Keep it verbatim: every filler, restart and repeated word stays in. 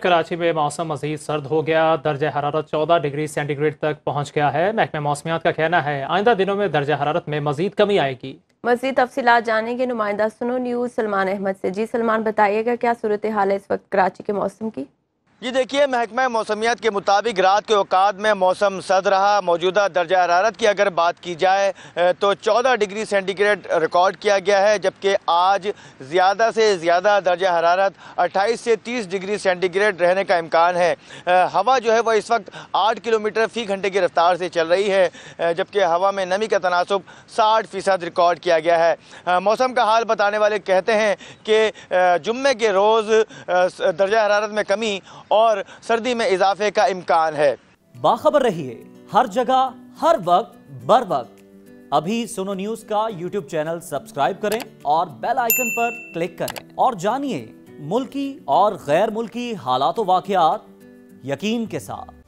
कराची में मौसम मजीद सर्द हो गया। दर्जा हरारत चौदह डिग्री सेंटीग्रेड तक पहुंच गया है। महकमा मौसमियात का कहना है आइंदा दिनों में दर्जा हरारत में मजीद कमी आएगी। मजीद तफसीलात जानेंगे नुमाइंदा सुनो न्यूज़ सलमान अहमद से। जी सलमान, बताइएगा क्या सूरत हाल है इस वक्त कराची के मौसम की? जी देखिए, महकमा मौसमियात के मुताबिक रात के औकात में मौसम सर्द रहा। मौजूदा दर्जा हरारत की अगर बात की जाए तो चौदह डिग्री सेंटीग्रेड रिकॉर्ड किया गया है, जबकि आज ज़्यादा से ज़्यादा दर्जा हरारत अट्ठाईस से तीस डिग्री सेंटीग्रेड रहने का इम्कान है। हवा जो है वह इस वक्त आठ किलोमीटर फ़ी घंटे की रफ्तार से चल रही है, जबकि हवा में नमी का तनासुब साठ फ़ीसद रिकॉर्ड किया गया है। मौसम का हाल बताने वाले कहते हैं कि जुम्मे के रोज़ दर्जा हरारत में कमी और सर्दी में इजाफे का इम्कान है। बाखबर रहिए हर जगह हर वक्त बर वक्त। अभी सुनो न्यूज़ का यूट्यूब चैनल सब्सक्राइब करें और बेल आइकन पर क्लिक करें और जानिए मुल्की और गैर मुल्की हालात व वाक़यात यकीन के साथ।